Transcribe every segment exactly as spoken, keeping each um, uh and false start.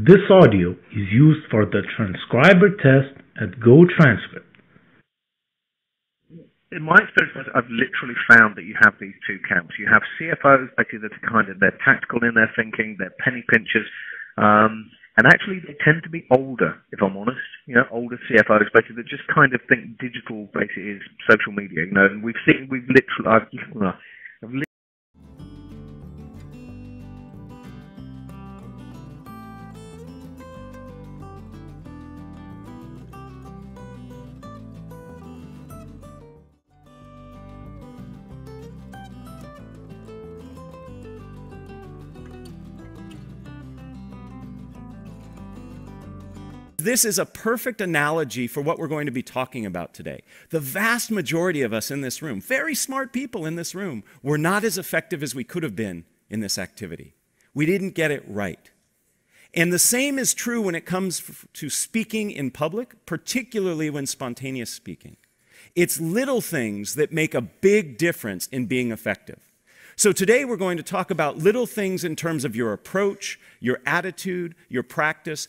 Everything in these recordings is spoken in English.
This audio is used for the transcriber test at GoTranscript. In my experience, I've literally found that you have these two camps. You have C F Os, basically, that are kind of, they're tactical in their thinking, they're penny pinchers, um, and actually they tend to be older, if I'm honest, you know, older C F Os, basically, that just kind of think digital basically is social media, you know, and we've seen, we've literally, I've, I've literally This is a perfect analogy for what we're going to be talking about today. The vast majority of us in this room, very smart people in this room, were not as effective as we could have been in this activity. We didn't get it right. And the same is true when it comes to speaking in public, particularly when spontaneous speaking. It's little things that make a big difference in being effective. So today we're going to talk about little things in terms of your approach, your attitude, your practice.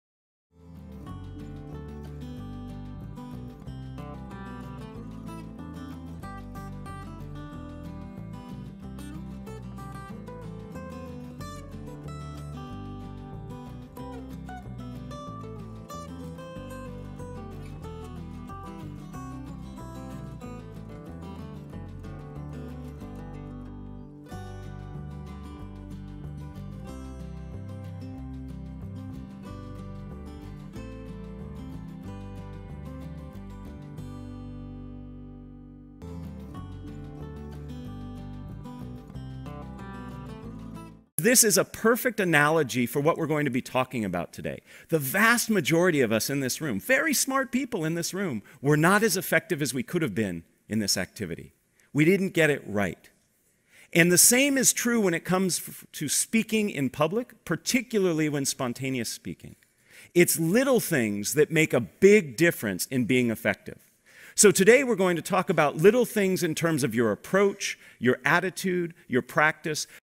This is a perfect analogy for what we're going to be talking about today. The vast majority of us in this room, very smart people in this room, were not as effective as we could have been in this activity. We didn't get it right. And the same is true when it comes to speaking in public, particularly when spontaneous speaking. It's little things that make a big difference in being effective. So today we're going to talk about little things in terms of your approach, your attitude, your practice,